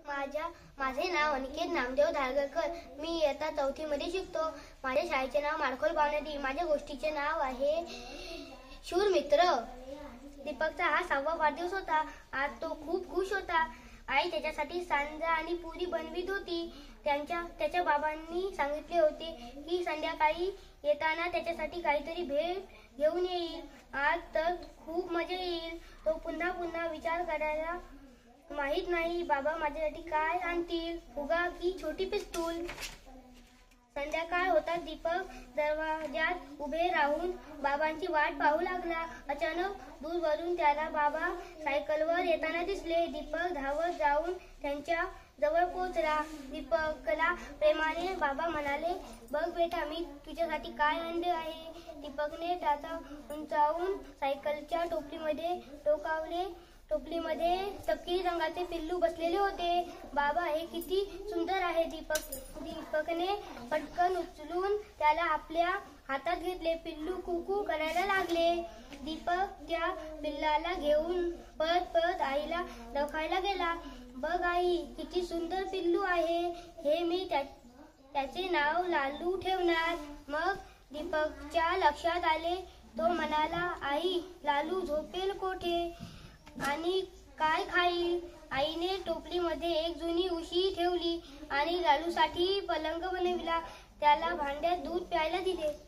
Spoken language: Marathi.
माझे नाव अनिकेत नामदेव धारगळकर। मी इयत्ता 4थी मध्ये शिकतो। माझ्या शाळेचे नाव माडखोल बावनदी। माझ्या गोष्टीचे नाव आहे शूर मित्र। दीपकचा हा 6वा वाढदिवस होता। आज तो खूप खुश होता। आई त्याच्यासाठी सांजा आणि पुरी बनवित होती। त्याच्या बाबांनी सांगितले होते की संध्याकाळी येताना त्याच्यासाठी काहीतरी भेट घेऊन येईल। आज तर खूप मजा येईल। तो पुन्हा विचार करायला माहित नाही बाबा माझ्यासाठी काय आणतील, फुगा की छोटी पिस्तूल। संध्याकाळ होताच दीपक दरवाजात उभे राहून बाबांची वाट पाहू लागला। अचानक दूरवरून त्याला बाबा सायकलवर येताना दिसले। दीपक धावत जाऊन त्यांच्या जवळ पोहोचला। दीपकला प्रेमाने बाबा म्हणाले, बघ बेटा, मी तुझ्यासाठी काय आणले आहे। दीपकने त्याचा उंचावून सायकलच्या टोपलीमध्ये तपकिरी रंगाचे पिल्लू बसलेले होते। बाबा, हे किती सुंदर आहे। दीपकने पटकन उचलून त्याला आपल्या हातात घेतले। पिल्लू कुकू करायला लागले। दीपक त्या पिल्लाला घेऊन पळत आईला दाखवायला गेला। बघ आई, किती सुंदर पिल्लू आहे। हे मी त्याचे नाव लालू ठेवणार। मग दीपकच्या लक्षात आले। तो म्हणाला, आई, लालू झोपेल कोठे आणि काय खाईल। आईने टोपलीमध्ये एक जुनी उशी ठेवली आणि लालूसाठी पलंग बनविला। त्याला भांड्यात दूध प्यायला दिले।